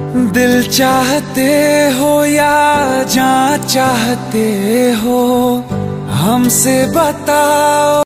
दिल चाहते हो या जान चाहते हो, हमसे बताओ।